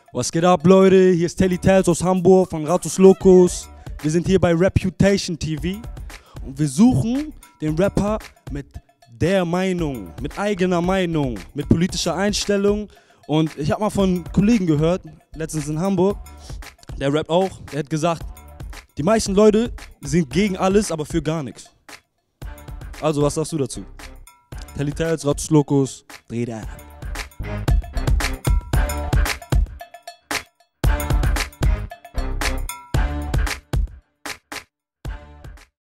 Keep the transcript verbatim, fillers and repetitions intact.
Was geht ab, Leute? Hier ist Telly Tales aus Hamburg von Ratus Locos. Wir sind hier bei Reputation T V und wir suchen den Rapper mit der Meinung, mit eigener Meinung, mit politischer Einstellung. Und ich habe mal von Kollegen gehört, letztens in Hamburg, der rappt auch, der hat gesagt, die meisten Leute sind gegen alles, aber für gar nichts. Also, was sagst du dazu? Telly Tales, Ratus Locos, dreh da.